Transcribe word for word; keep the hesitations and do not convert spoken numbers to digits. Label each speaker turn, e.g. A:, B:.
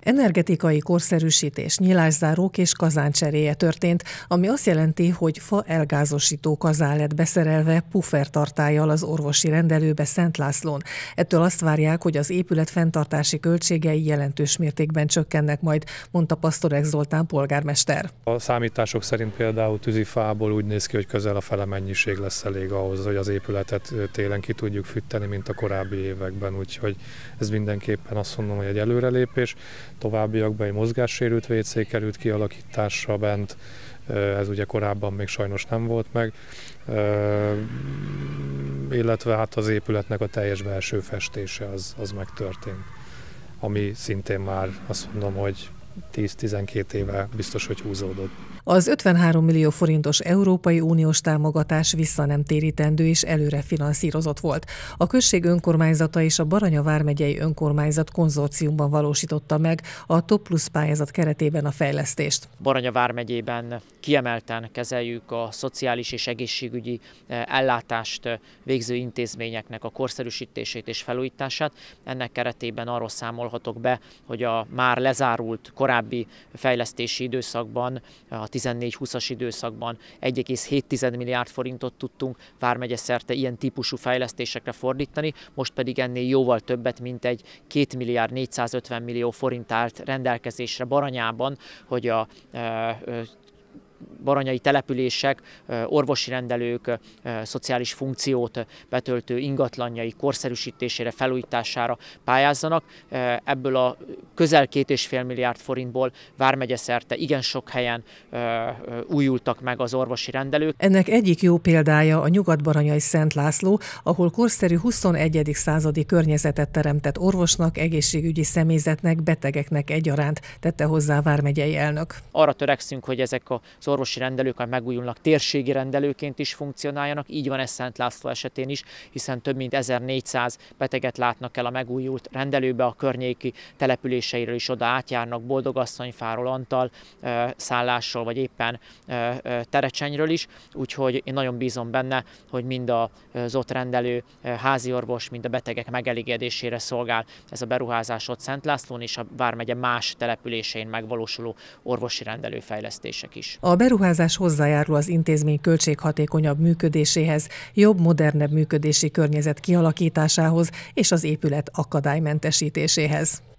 A: Energetikai korszerűsítés, nyilászárók és kazáncseréje történt, ami azt jelenti, hogy fa elgázosító kazán lett beszerelve puffertartállyal az orvosi rendelőbe Szent Lászlón. Ettől azt várják, hogy az épület fenntartási költségei jelentős mértékben csökkennek majd, mondta Pastorek Zoltán polgármester.
B: A számítások szerint például tűzifából úgy néz ki, hogy közel a fele mennyiség lesz elég ahhoz, hogy az épületet télen ki tudjuk fűteni, mint a korábbi években, úgyhogy ez mindenképpen azt mondom, hogy egy előrelépés. Továbbiakban egy mozgássérült vé cé került kialakításra bent, ez ugye korábban még sajnos nem volt meg, illetve hát az épületnek a teljes belső festése az, az megtörtént, ami szintén már azt mondom, hogy tíz-tizenkét éve biztos, hogy húzódott.
A: Az ötvenhárom millió forintos Európai Uniós támogatás visszanemtérítendő és előre finanszírozott volt. A község önkormányzata és a Baranya vármegyei önkormányzat konzorciumban valósította meg a Top Plus pályázat keretében a fejlesztést.
C: Baranya vármegyében kiemelten kezeljük a szociális és egészségügyi ellátást végző intézményeknek a korszerűsítését és felújítását. Ennek keretében arról számolhatok be, hogy a már lezárult korábbi fejlesztési időszakban, a tizennégy-húszas időszakban egy egész hét milliárd forintot tudtunk vármegye szerte ilyen típusú fejlesztésekre fordítani, most pedig ennél jóval többet, mint egy két milliárd négyszázötven millió forint állt rendelkezésre Baranyában, hogy a e, baranyai települések, orvosi rendelők, szociális funkciót betöltő ingatlanjai korszerűsítésére, felújítására pályázzanak. Ebből a közel két és fél milliárd forintból vármegye szerte igen sok helyen újultak meg az orvosi rendelők.
A: Ennek egyik jó példája a nyugat-baranyai Szent László, ahol korszerű huszonegyedik századi környezetet teremtett orvosnak, egészségügyi személyzetnek, betegeknek egyaránt, tette hozzá a vármegyei elnök.
C: Arra törekszünk, hogy ezek a az orvosi rendelők, amelyek megújulnak, térségi rendelőként is funkcionáljanak. Így van ez Szent László esetén is, hiszen több mint ezernégyszáz beteget látnak el a megújult rendelőbe, a környéki településeiről is oda átjárnak, Boldogasszonyfáról, Antal szállásról, vagy éppen Terecsenyről is. Úgyhogy én nagyon bízom benne, hogy mind az ott rendelő háziorvos, mind a betegek megelégedésére szolgál ez a beruházás ott Szent Lászlón és a vármegye más településein megvalósuló orvosi rendelőfejlesztések is.
A: A beruházás hozzájárul az intézmény költséghatékonyabb működéséhez, jobb, modernebb működési környezet kialakításához és az épület akadálymentesítéséhez.